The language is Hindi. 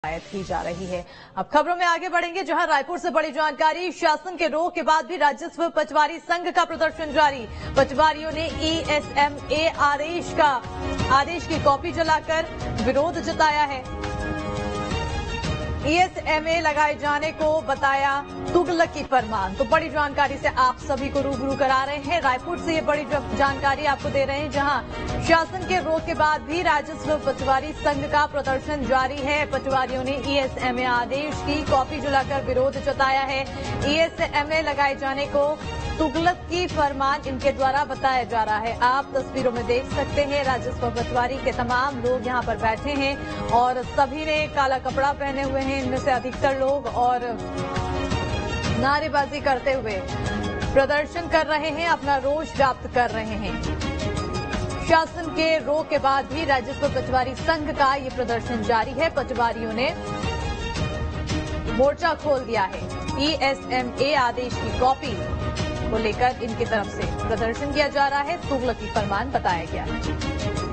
की जा रही है। अब खबरों में आगे बढ़ेंगे, जहां रायपुर से बड़ी जानकारी। शासन के रोक के बाद भी राजस्व पटवारी संघ का प्रदर्शन जारी। पटवारियों ने ईएसएमए आदेश की कॉपी जलाकर विरोध जताया है। ईएसएमए लगाए जाने को बताया तुगलकी फरमान। तो बड़ी जानकारी से आप सभी को रूबरू करा रहे हैं। रायपुर से ये बड़ी जानकारी आपको दे रहे हैं, जहां शासन के रोक के बाद भी राजस्व पटवारी संघ का प्रदर्शन जारी है। पटवारियों ने ईएसएमए आदेश की कॉपी जलाकर विरोध जताया है। ईएसएमए लगाए जाने को तुगलकी फरमान इनके द्वारा बताया जा रहा है। आप तस्वीरों में देख सकते हैं, राजस्व पटवारी के तमाम लोग यहां पर बैठे हैं और सभी ने काला कपड़ा पहने हुए हैं। इनमें से अधिकतर लोग और नारेबाजी करते हुए प्रदर्शन कर रहे हैं, अपना रोष व्याप्त कर रहे हैं। शासन के रोक के बाद भी राजस्व पटवारी संघ का ये प्रदर्शन जारी है। पटवारियों ने मोर्चा खोल दिया है। ईएसएमए आदेश की कॉपी को लेकर इनकी तरफ से प्रदर्शन किया जा रहा है। तुगलकी फरमान बताया गया है।